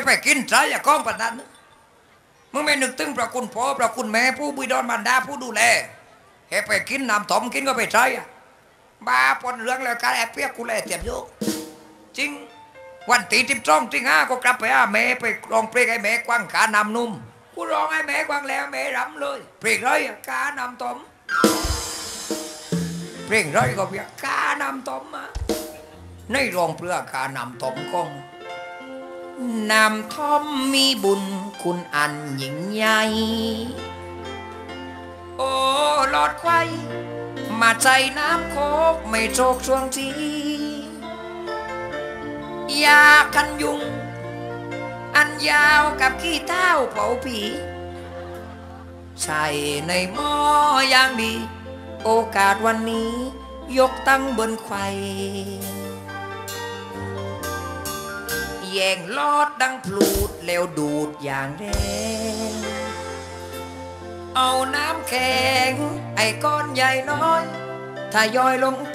ไปกินใจอย่ากล้องปนันมึงไม่นึกถึงพระคุณพ่อพระคุณแม่ผู้บิดามารดาผู้ดูแลเฮ้ไปกินน้ำต้มกินก็ไปใจบ้าปนเรื่องแล้วการแอบเปียกกูแลเตียมโยกจริงวันตี12 ตี 5ก็กลับไปแม่ไปร้องเพลงให้แม่กว้างขาน้ำนุ่มกูร้องให้แม่กว้างแล้วแม่รำเลยเพลงเลยกาน้ำต้มเพลงเลยก็เพียกาน้ำต้มมาในร้องเพื่อกาน้ำต้มกองน้ำท่อมมีบุญคุณอันยิ่งใหญ่โอ้หลอดไข่มาใจน้ำโคกไม่โชกช่วงทียากันยุงอันยาวกับขี้เท้าเผาผีใส่ในหม้ออย่างดีโอกาสวันนี้ยกตั้งบนไข่แย่งลอดดังพลูดแล้วดูดอย่างแรงเอาน้ำแข็งไอ้ก้อนใหญ่น้อยถ้าย่อยลงไป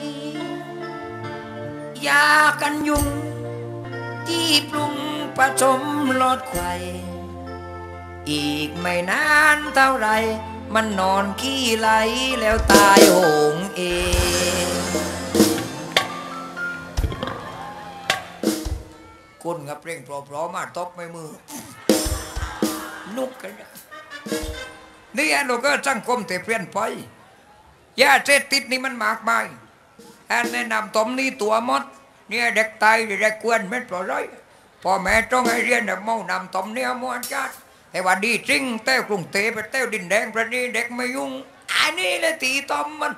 ยากันยุงที่ปรุงผสมลอดไข่อีกไม่นานเท่าไรมันนอนขี้ไหลแล้วตายโหงเองคุณกับเพลงเพราะๆมาตบไม่มือนุกกันนี่เราก็สังคมแต่เปลี่ยนไปยาเสพติดนี่มันมากมายอันแนะนำต้มนี่ตัวมดเนี่ยเด็กตายเด็กกวนไม่ปลอดภัยพ่อแม่ต้องให้เรียนแบบเมานำต้มเนี่ยม้วนจัดแต่ว่าดีจริงเต้ากรุงเทพไปเต้ดินแดงประนี้เด็กไม่ยุ่งอันนี้เลยตีต้มมัน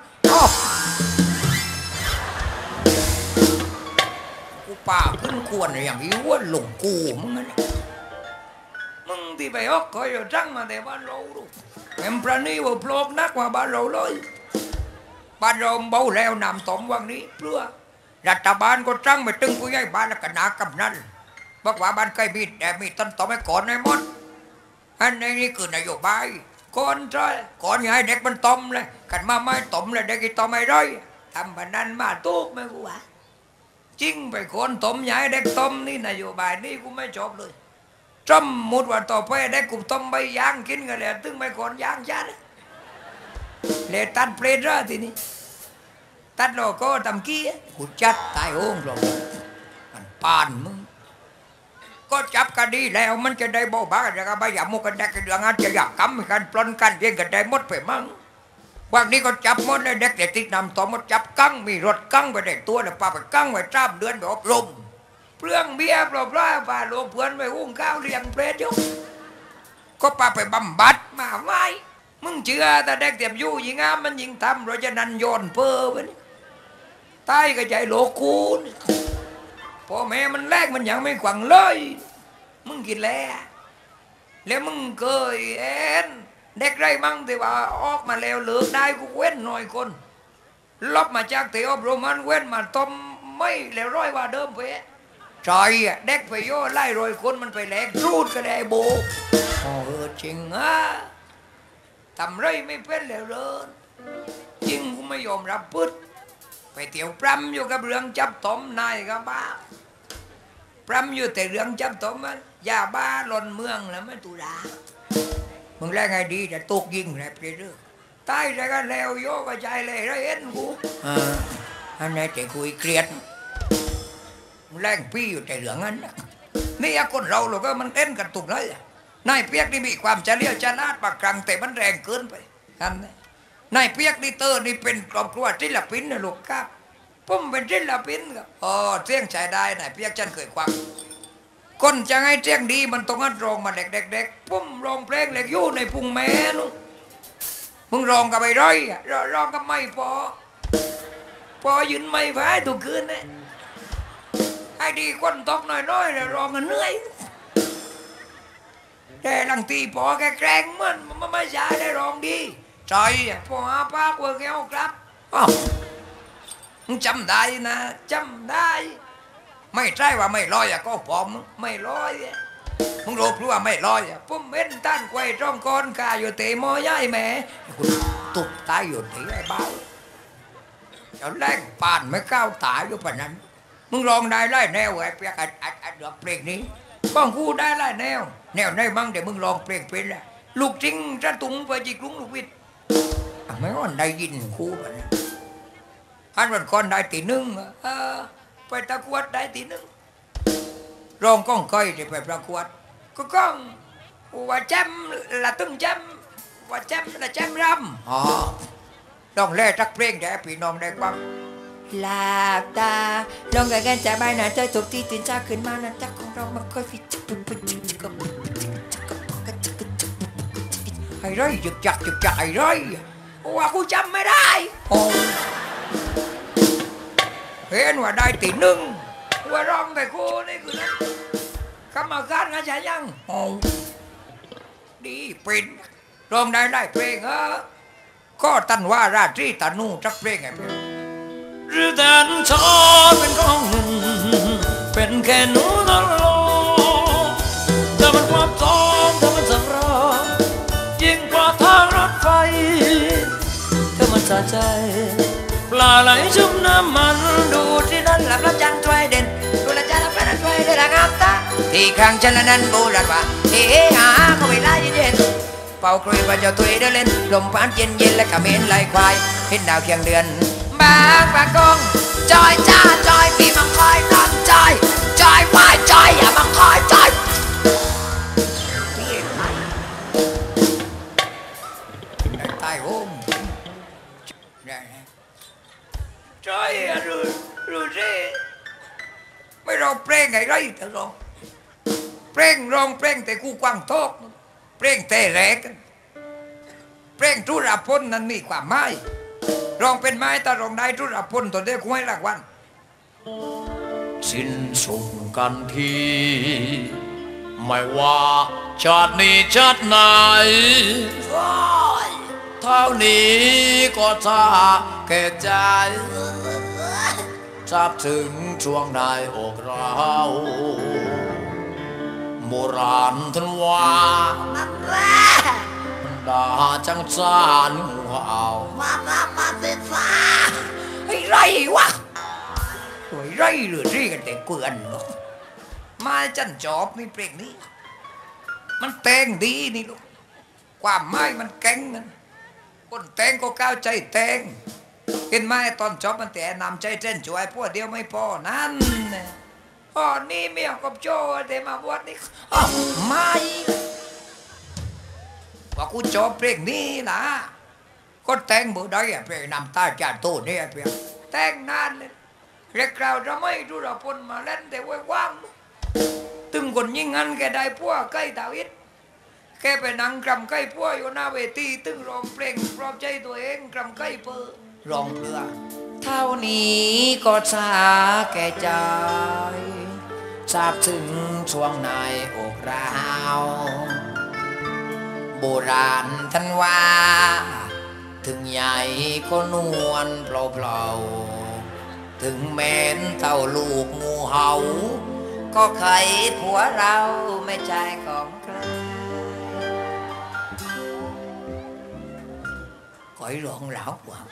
กูป่าขึ้นควรอย่างนี้ว่าหลงกูมึงนะมึงที่ไปออกก็อยู่จังมาแต่บ้านเราดูแอมประนี้ว่าโปรกนักกว่าบ้านเราเลยบ้านเราเบาแล้วนำต้มวันนี้เพื่อรัฐบาลก็จังไปตึงผู้ใหญ่บ้านแล้วก็นากำนันบอกว่าบ้านใกล้มีแต่มีต้นต้มให้ก่อนให้หมดอันนี้คือนโยบายก่อนใช่ก่อนให้เด็กมันต้มเลยกันมาไม่ต้มเลยเด็กต้มไม่ได้ทำแบบนั้นมาตุกไม่กูว่าจริงไปคนต้มใหญ่เด็กต้มนี่นโยบายนี่กูไม่ชอบเลยจำมุดว่าต่อไปเด็กกูต้มใบยางกินกันเลยตึงไม่ก่อนยางชัดเลยตัดเพลทแล้วทีนี้ตัดโลโก้ทำกี้กูจัดตายโอ่งหรอกมันปานมึงก็จับกันดีแล้วมันจะได้บอกบ้าจะก็ไม่อยากมุกันได้กันเรื่องนั้นจะอยากกำกันปล้นกันเรียนกันได้หมดไปมั้งวันนี้ก็จับหมดเลยเด็กติดนำต่อมาจับกั้งมีรถกั้งไปเด็กตัวแล้วพาไปกั้งไว้3 เดือนไปอบรมเปลืองเบี้ยปลอบร้อยพาลงเพื่อนไปหุ้งข้าวเลี้ยงเปรตอยู่ก็พาไปบำบัดมาไม่มึงเชื่อแต่เด็กเตรียมยู่ยิงงามมันยิงทำเราจะนันโยนเพ้อไปนี่ใต้ก็ใจโลกูนพ่อแม่มันแรกมันยังไม่ขวังเลยมึงกินแล้วมึงเคยเอ็นเด็กไรมั่งที่ว่าออกมาแล้วเลิกได้กูเว้นหน่อยคนลบมาจากเตะอบรมมันเว้นมาต้มไม่แล้วร้อยว่าเดิมไปใจเด็กไปโย่ไล่รอยคนมันไปแหลกรูดก็ได้โบจริงอ่ะทำไรไม่เป็นแล้วเลยจริงกูไม่ยอมรับพึ่งไปเที่ยวปรำอยู่กับเรื่องจับต้มนายกับบ้าปรำอยู่แต่เรื่องจับต้มมันยาบ้าหล่นเมืองแล้วไม่ตุลามึงแรกไงดีแต่ตกยิงแหละเรื่องตายใจกันแล้วโยกใจเลยไรเอ็นกูอันนี้แต่คุยเครียดมึงแรงพี่อยู่แต่เรื่องนั้นนี่คนเราเราก็มันเต้นกันตุกเลยนายเปียกนี่มีความเฉลียวฉลาดปากกลางแต่มันแรงเกินไปอันนี้นายเปียกนี่เตอร์นี่เป็นครอบครัวศิลปินนะลูกครับผมเป็นศิลปินครับเสียงใช้ได้นายเปียกฉันเคยควังคนจะให้เสียงดีมันต้องร้องมาเด็กผมร้องเพลงเล็กยู่ในพุงแม่นู่นมึงร้องกับไปร้อยร้องกับไม่พอยืนไม่ไหวทุกคืนเนี่ยให้ดีคนตกน้อยแล้วร้องกันเหนื่อยแต่หลังตีพอแกแกล้งมันไม่ใช่ได้ร้องดีใจพอหาปากว่าแกเอาครับมึงจำได้นะจำได้ไม่ใช่ว่าไม่ลอยก็พอมไม่ลอยมึงรู้ว่าไม่ลอยผมเห็นต้านไกวจ้องก้อนกาอยู่เตะมอย่ายแม่ตุกตายอยู่ที่ไอ้บ้าจะแรงปานไม่ก้าวตายอยู่ปะนั้นมึงลองได้ไล่แนวไอ้เปียกไอ้เดือบเพลงนี้ป้องกูได้หลายแนวแนวไหนบ้างเดี๋ยวมึงลองเพลงเป็นแหละลูกจริงจะตุงไปจิกลุงลูกวิทย์ไม่อ่อนได้ยินครูปะเนี่ยฮันวันก่อนได้ตีหนึ่งไปตะกวดได้ตีหนึ่งรองก้องก้อยที่ไปประกวดก็ก้องว่าแจมละตึงแจมว่าแจมละแจมรำต้องเล่จักเพลงแด่พี่น้องได้ความหลับตาลองกันจะใบหน้าเธอถูกที่ตื่นเช้าขึ้นมานั้นจักของเรามันค่อยฟิตไอ้ไรหยุดจักไอ้ไรว่ากูจำไม่ได้เห็นว่าได้ตีหนึ่งว่าร้องแต่กูนี่คือนั้นกรรมการงานใช่ยังดีเป็นร้องได้เพลงก็ตันว่าราตรีตานูจักเพลงไงหรือแต่ชอบเป็นของหนึ่งเป็นแค่หนูนรกแต่มันความท้องแต่มันสำรองยิ่งกว่าทางรถไฟถ้ามันสะใจปลาไหลชุ่มน้ำมันดูที่นั่นหลับแล้วจันทร์ช่วยเด่นดูแลจันทร์แล้วเป็นช่วยได้ละงามตาที่ครั้งฉันละนั้นโบราณว่าเขาเวลาเย็นเป่าครุยว่าจะตุยเดินเล่นลมพัดเย็นและขมิ้นไหลควายเห็นดาวเคียงเดือนบางปะกงจอยจ้าจอยพี่มังคอยนอนจอยว่าจอยอย่ามังคอยจอยได้ตายโฮมได้จอยรู้สิไม่ร้องเพลงไงไรแต่ร้องเพลงแต่กูกว้างโตกเพลงแต่แรกเพลงทุรพลนั้นมีความหมายร้องเป็นไม้แต่ร้องได้ทุรพลตัวเดียวกูให้รางวัลสิ้นสุดกันทีไม่ว่าชาตินี้ชาติไหนเท่านี้ก็จะแก่ใจทราบถึงช่วงในอกเราโบราณท่านว่าดาจังจานงูเห่ามาเป็นฟ้าไอ้ไรวะไอ้ไรหรือที่กันแต่เกลื่อนหรอกมาจันจอบนี่เพลงนี้มันแต่งดีนี่ลูกความหมายมันเก่งนะคนแต่งก็ก้าวใจแต่งเห็นไหมตอนจอบมันแต่นำใจเต้นช่วยพวกเดียวไม่พอนั่นนะนี่เมียกับโจ้แต่มาบวชนี่ไม่ว่ากูจบเพลงนี้นะก็แต่งบ่ได้เพลงนำตาจานโตเนี่ยเพลงแต่งนานเลยเรียกเราจะไม่ดูเราพนมาเล่นแต่ไว้ว่างตึงคนยิ่งงั้นแกได้พวกใกล้ดาวิดแกไปนั่งกรำใกล้พวกอยู่หน้าเวทีตึงร้องเพลงปลอบใจตัวเองกรำใกล้เปอร์ร้องเรือเท่านี้ก็ชาแก่ใจทราบถึงช่วงในอกเราโบราณท่านว่าถึงใหญ่ก็นวลเปล่าๆถึงแม้นเท่าลูกงูเห่าก็ไขผัวเราไม่ใจของใครคอยร้องหลาวกว่า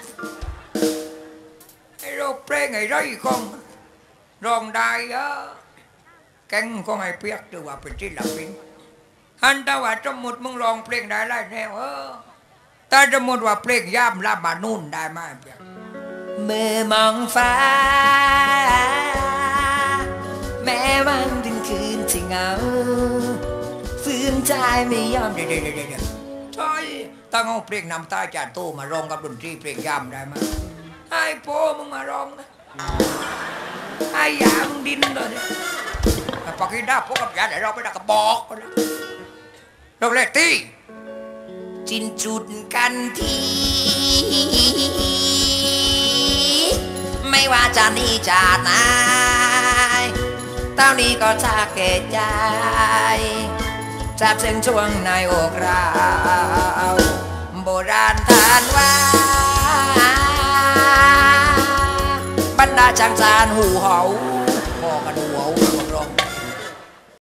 ไอ้โรคเพลงไอ้ไรของร้องได้แกงของไอ้เปียกหรือว่าเป็นที่หลับปิงฮันตาว่าสมมติมึงร้องเพลงได้ไรแนวถ้าสมมติว่าเพลงย่ำลาบานุ่นได้ไหมเปียกเมื่อมองฟ้าแม้วันถึงคืนที่เหงาฝืนใจไม่ยอมเดี๋ยวใช่ตั้งเอาเพลงนำตาจานโตมาร้องกับดนตรีเพลงย่ำได้ไหมไอ้โป้มึงมาร้องนะไอ้ยามึงดินเลยปากกินได้พวกกับยาเดี๋ยวเราไปดักกระบอกเราเล่นที่จินจุดกันทีไม่ว่าจะนี่จะไหนเท่านี้ก็จะเกตใจจับเส้นช่วงในอกเราโบราณท่านว่าบรรดาช่างจานหูเห่า